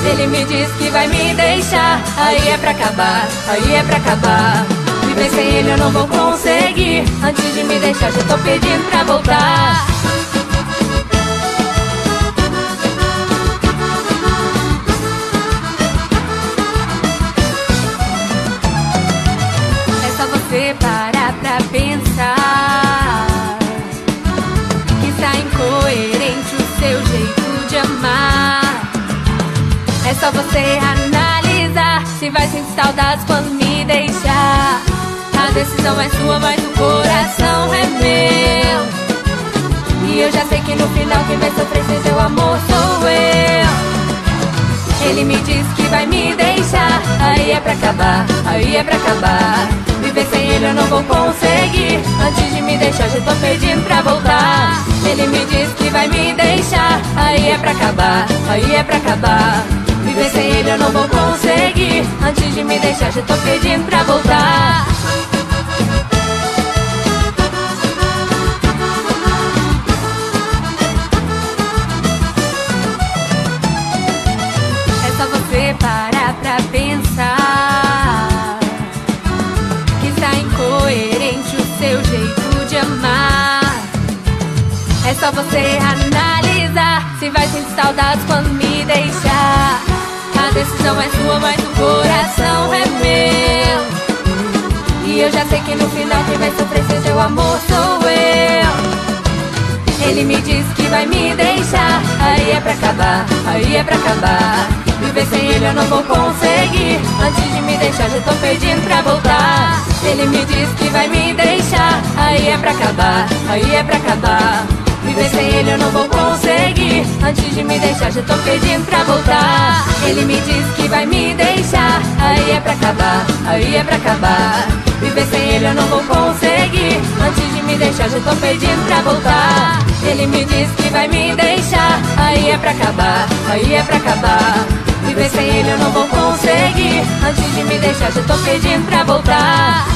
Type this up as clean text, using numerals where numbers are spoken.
Ele me diz que vai me deixar, aí é pra acabar, aí é pra acabar. Viver sem ele eu não vou conseguir. Antes de me deixar já tô pedindo pra voltar. É só você parar pra pensar que está incoerente o seu jeito de amar. É só você analisar se vai sentir saudades quando me deixar. A decisão é sua, mas o coração é meu. E eu já sei que no final quem vai sofrer sem seu amor sou eu. Ele me diz que vai me deixar, aí é pra acabar, aí é pra acabar. Viver sem ele eu não vou conseguir. Antes de me deixar já tô pedindo pra voltar. Ele me diz que vai me deixar, aí é pra acabar, aí é pra acabar. Viver sem ele eu não vou conseguir. Antes de me deixar já tô pedindo pra voltar. É só você parar pra pensar que está incoerente o seu jeito de amar. É só você analisar se vai sentir saudades quando me deixar. A decisão é sua, mas o coração é meu. E eu já sei que no final quem vai sofrer sem seu amor sou eu. Ele me diz que vai me deixar, aí é pra acabar, aí é pra acabar. Viver sem ele eu não vou conseguir. Antes de me deixar já tô pedindo pra voltar. Ele me diz que vai me deixar, aí é pra acabar, aí é pra acabar. Viver sem ele eu não vou conseguir. Antes de me deixar já tô pedindo pra voltar. Ele me diz que vai me deixar, aí é pra acabar, aí é pra acabar. Viver sem ele eu não vou conseguir. Antes de me deixar já tô pedindo pra voltar. Ele me diz que vai me deixar, aí é pra acabar, aí é pra acabar. Viver sem ele eu não vou conseguir. Antes de me deixar já tô pedindo pra voltar.